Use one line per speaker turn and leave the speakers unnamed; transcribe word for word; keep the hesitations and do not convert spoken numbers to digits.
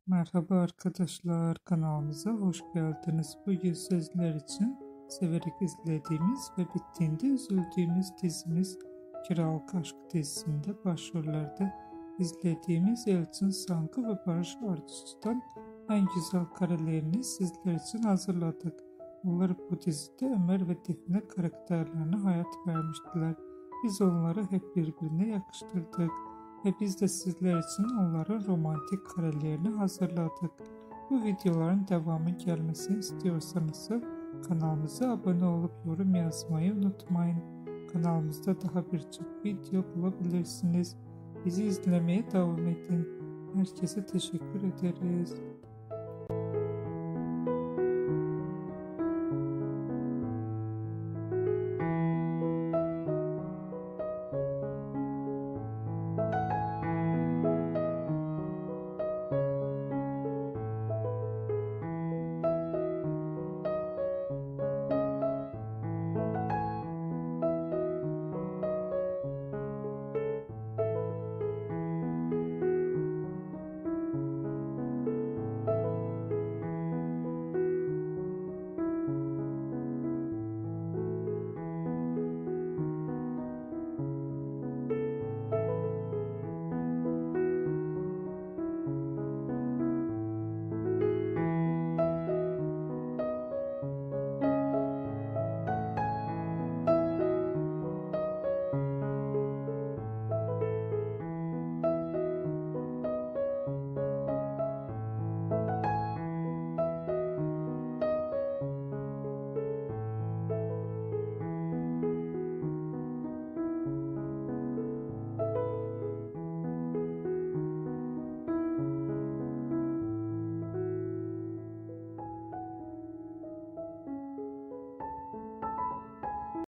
Merhaba arkadaşlar, kanalımıza hoş geldiniz. Bugün sizler için severek izlediğimiz ve bittiğinde üzüldüğümüz dizimiz Kiralık Aşk dizisinde başrollerde izlediğimiz Elçin Sankı ve Barış Arduç'tan en güzel karelerini sizler için hazırladık. Onlar bu dizide Ömer ve Defne karakterlerine hayat vermiştiler. Biz onları hep birbirine yakıştırdık ve biz de sizler için onların romantik karelerini hazırladık. Bu videoların devamı gelmesini istiyorsanız kanalımıza abone olup yorum yazmayı unutmayın. Kanalımızda daha birçok video bulabilirsiniz. Bizi izlemeye devam edin. Herkese teşekkür ederiz.